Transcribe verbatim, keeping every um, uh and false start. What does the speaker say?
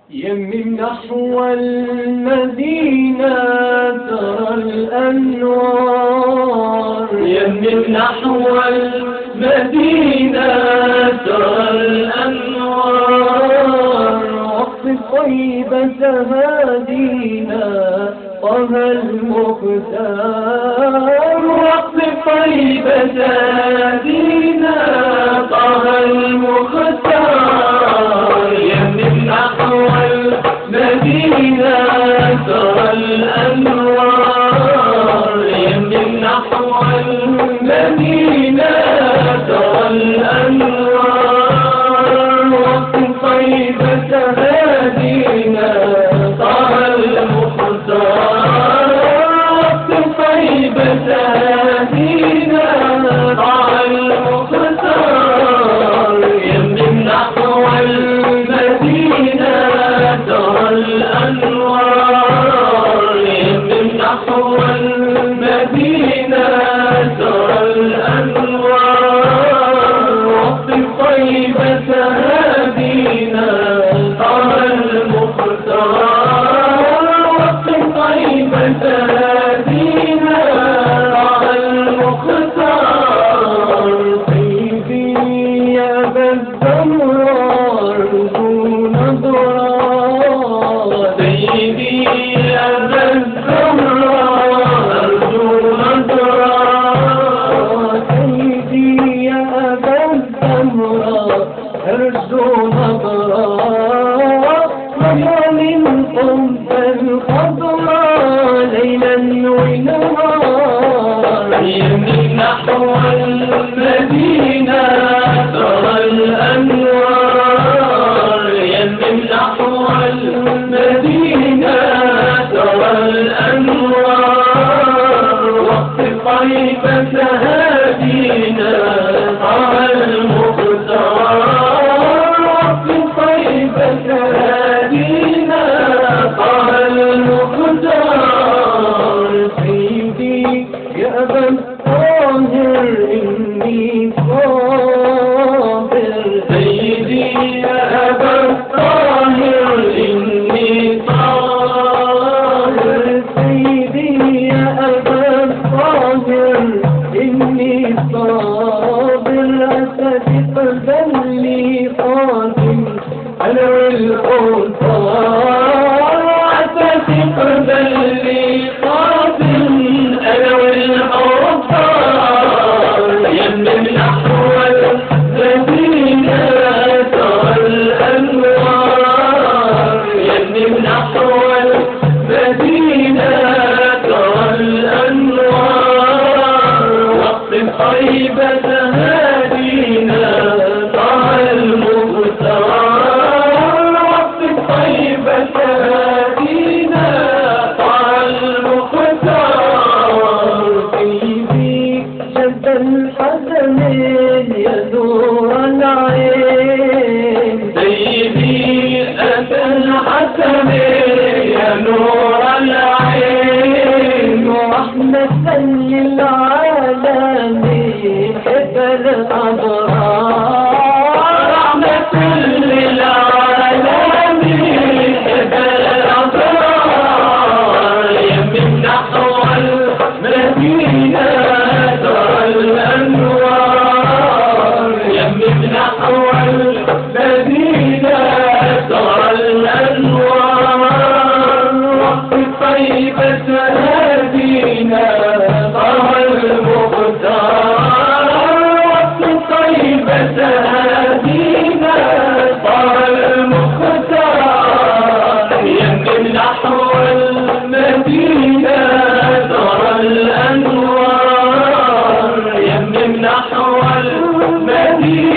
يمم نحو المدينة ترى الأنوار، يمم نحو المدينة ترى الأنوار، واقصد طيبة هادينا طه المختار، واقصد طيبة هادينا طه المختار، يمم نحو المدينة ترى الأنوار، يمم نحو المدينة ترى الأنوار، واقصد طيبة هادينا طه المختار، واقصد طيبة هادينا طه المختار، يمم نحو المدينة ترى الأنوار، يمم نحو المدينة ترى الأنوار، واقصد طيبة هادينا طه المختار، واقصد طيبة هادينا طه المختار، سيدي يا أبا الزهراء أرجو نظرات، سيدي يا أبا الزهراء أرجو نظرات، سيدي يا أبا الزهراء أرجو نظرات، مضى من قبة الخضراء ليلا ونهار، يمم نحو المدينة ترى الأنوار، يمم نحو المدينة ترى الأنوار، واقصد طيبة هادينا طه المختار، واقصد طيبة هادينا طه المختار، سيدي يا أبا الطاهر إني صابر، سيدي يا أبا الطاهر إني صابر، سيدي يا أبا الطاهر إني صابر، أستثق ذلي قادم أنا والأنصار، أستثق ذلي قادم أنا والأنصار، يمم نحو المدينة ترى الأنوار، يمم نحو المدينة ترى الأنوار، واقصد طيبة هادينا طه المختار، واقصد طيبة هادينا طه المختار، سيدي جد الحسنين يا نور العين، سيدي أتى الحسن يا نور العين، ورحمة للعالمين حب الأبرار، رحمة للعالمين حب الأبرار، يمم نحو المدينة ترى الأنوار، يمم نحو المدينة ترى الأنوار، واقصد طيبة هادينا طه المختار، واقصد طيبة هادينا طه المختار، يمم نحو المدينة ترى الأنوار، يمم نحو المدينة